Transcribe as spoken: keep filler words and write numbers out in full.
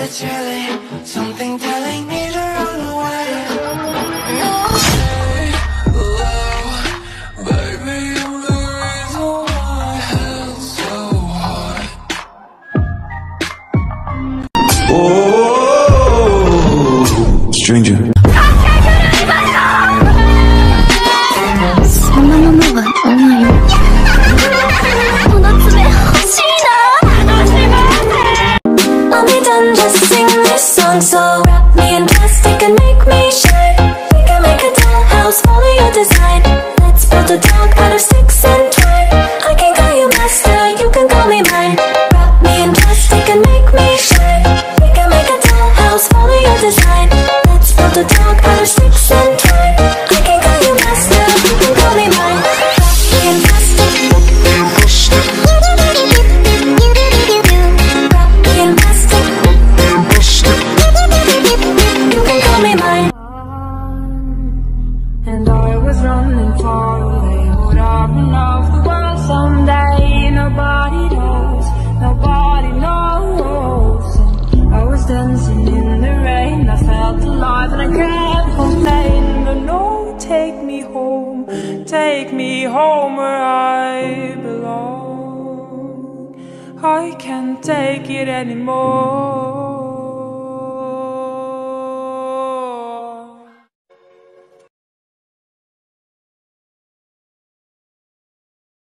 a chilling, something telling me to run away. Baby, you're the reason why hell's so hard. Oh, stranger. So wrap me in plastic and make me shine. We can make a dollhouse, follow your design. Let's build a dog out of sticks and twine. I can call you master, you can call me mine. Wrap me in plastic and make me shine. We can make a dollhouse, follow your design. Let's build a dog out of sticks and twine. I can call you master, you can call me mine. Wrap me in plastic. Wrap me in plastic. And I was running far away. Would I run off the world someday? Nobody knows, nobody knows. And I was dancing in the rain. I felt alive and I can't complain. But no, take me home, take me home where I belong. I can't take it anymore.